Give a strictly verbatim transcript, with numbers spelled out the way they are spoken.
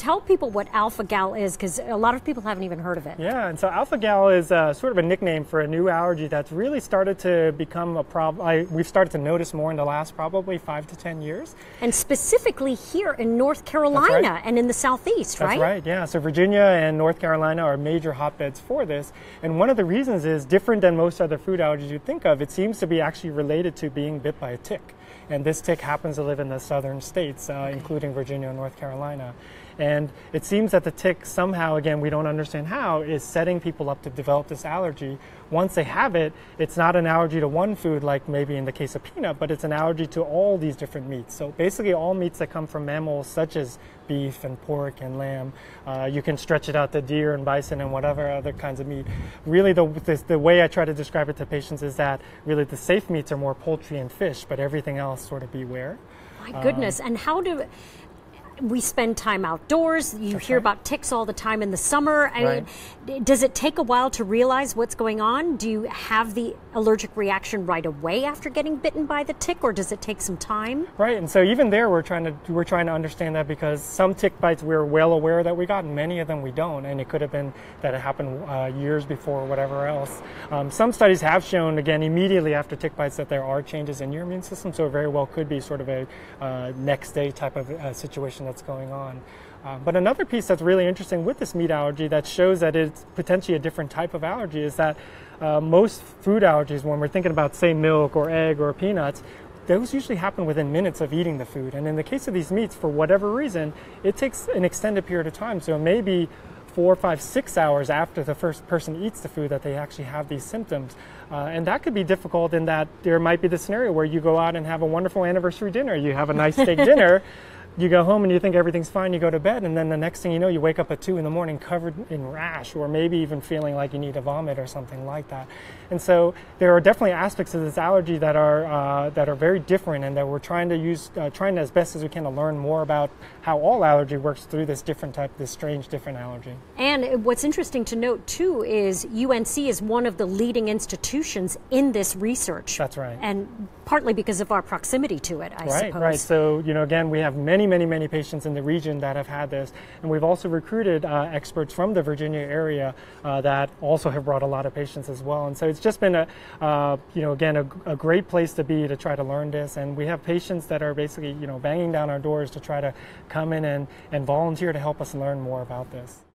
tell people what Alphagal is, because a lot of people haven't even heard of it. Yeah, and so Alphagal is uh, sort of a nickname for a new allergy that's really started to become a problem. We've started to notice more in the last probably five to ten years. And specifically here in North Carolina right. and in the Southeast, That's right? That's right, yeah. So Virginia and North Carolina are major hotbeds for this. And one of the reasons is different than most other food allergies you think of. It seems to be actually related to being bit by a tick. And this tick happens to live in the southern states, uh, okay. including Virginia and North Carolina. And it seems that the tick somehow, again, we don't understand how, is setting people up to develop this allergy. Once they have it, it's not an allergy to one food like maybe in the case of peanut, but it's an allergy to all these different meats. So basically all meats that come from mammals such as beef and pork and lamb. Uh, you can stretch it out to deer and bison and whatever other kinds of meat. Really the, the, the way I try to describe it to patients is that really the safe meats are more poultry and fish, but everything else sort of beware. My goodness, um, and how do... We spend time outdoors. You That's hear right. about ticks all the time in the summer. I right. mean, does it take a while to realize what's going on? Do you have the allergic reaction right away after getting bitten by the tick, or does it take some time? Right, and so even there, we're trying to we're trying to understand that, because some tick bites we're well aware that we got, and many of them we don't, and it could have been that it happened uh, years before or whatever else. Um, some studies have shown, again, immediately after tick bites, that there are changes in your immune system, so it very well could be sort of a uh, next day type of uh, situation that's going on. Uh, but another piece that's really interesting with this meat allergy that shows that it's potentially a different type of allergy is that uh, most food allergies, when we're thinking about, say, milk or egg or peanuts, those usually happen within minutes of eating the food. And in the case of these meats, for whatever reason, it takes an extended period of time. So maybe four, five, six hours after the first person eats the food that they actually have these symptoms. Uh, and that could be difficult in that there might be the scenario where you go out and have a wonderful anniversary dinner. You have a nice steak dinner. You go home and you think everything's fine, you go to bed, and then the next thing you know, you wake up at two in the morning covered in rash, or maybe even feeling like you need to vomit or something like that. And so there are definitely aspects of this allergy that are uh, that are very different, and that we're trying to use, uh, trying as best as we can to learn more about how all allergy works through this different type, this strange different allergy. And what's interesting to note too is U N C is one of the leading institutions in this research. That's right. And partly because of our proximity to it, I right, suppose. Right, so, you know, again, we have many, many, many patients in the region that have had this, and we've also recruited uh, experts from the Virginia area uh, that also have brought a lot of patients as well. And so it's just been a, uh, you know, again, a, a great place to be to try to learn this. And we have patients that are basically, you know, banging down our doors to try to come in and, and volunteer to help us learn more about this.